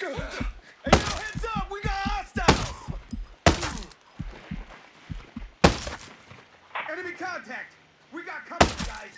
Hey, yo, heads up! We got hostiles! Enemy contact! We got company, guys!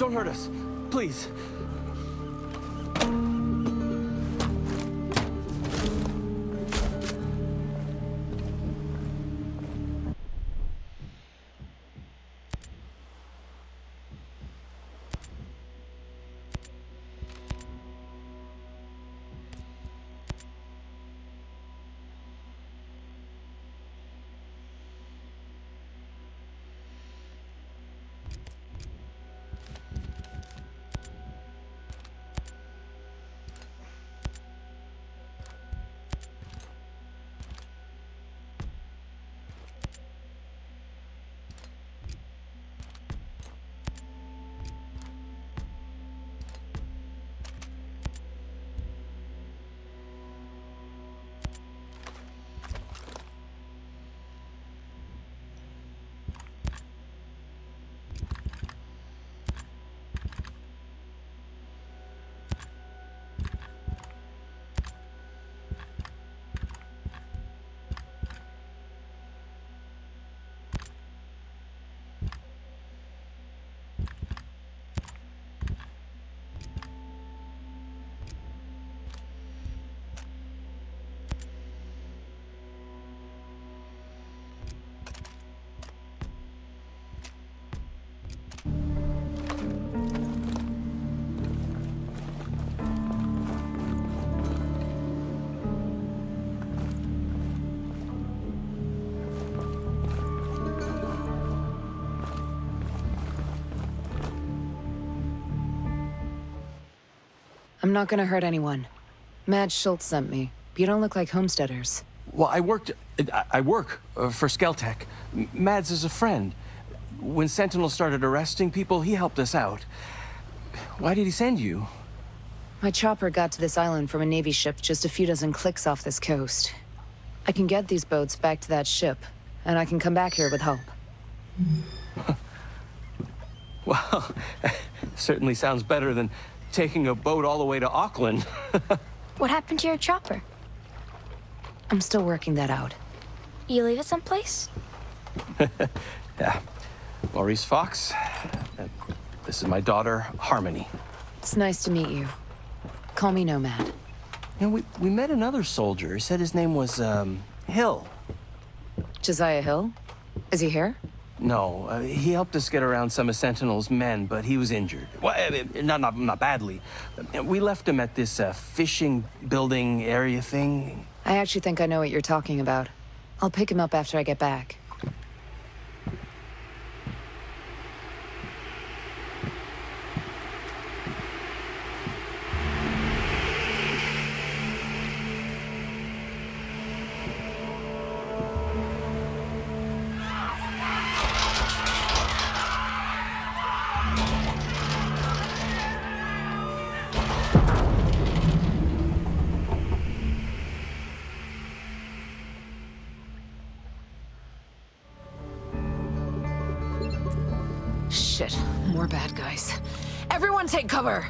Don't hurt us. Please. I'm not gonna hurt anyone. Mads Schultz sent me. You don't look like homesteaders. Well, I work for Skeltec. Mads is a friend. When Sentinel started arresting people, he helped us out. Why did he send you? My chopper got to this island from a Navy ship just a few dozen clicks off this coast. I can get these boats back to that ship, and I can come back here with help. Well, certainly sounds better than taking a boat all the way to Auckland. What happened to your chopper? I'm still working that out. You leave it someplace? Yeah. Maurice Fox. This is my daughter, Harmony. It's nice to meet you. Call me Nomad. You know, we met another soldier. He said his name was, Hill. Josiah Hill? Is he here? No, he helped us get around some of Sentinel's men, but he was injured. Well, not badly. We left him at this fishing building area thing. I actually think I know what you're talking about. I'll pick him up after I get back. Shit, more bad guys. Everyone take cover!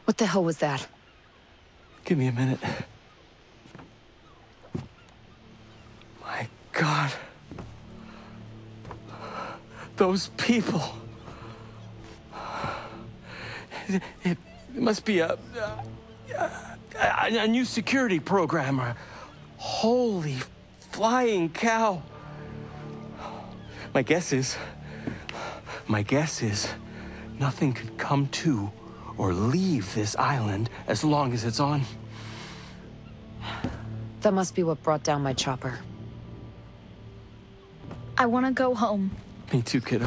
What the hell was that? Give me a minute. My God. Those people. It must be a new security program. Holy flying cow. My guess is nothing could come to or leave this island as long as it's on. That must be what brought down my chopper. I want to go home. Me too, kiddo.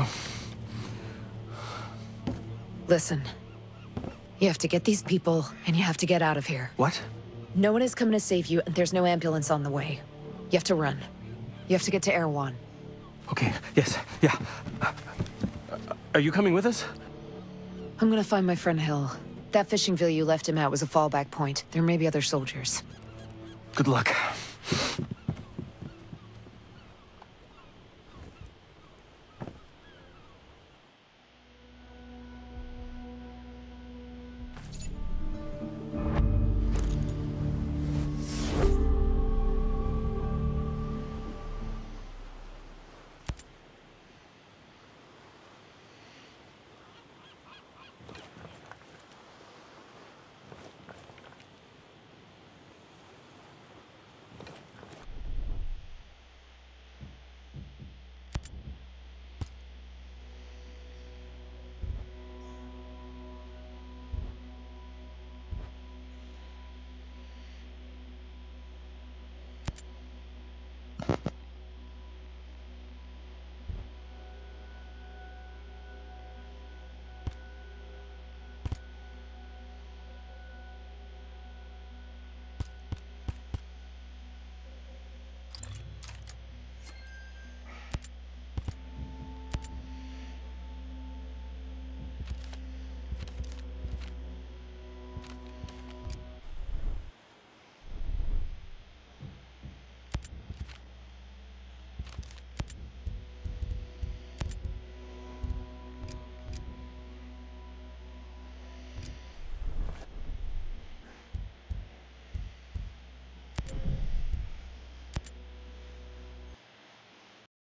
Listen. You have to get these people, and you have to get out of here. What? No one is coming to save you, and there's no ambulance on the way. You have to run. You have to get to Erewhon. Okay, yes, yeah. Are you coming with us? I'm gonna find my friend Hill. That fishing villa you left him at was a fallback point. There may be other soldiers. Good luck.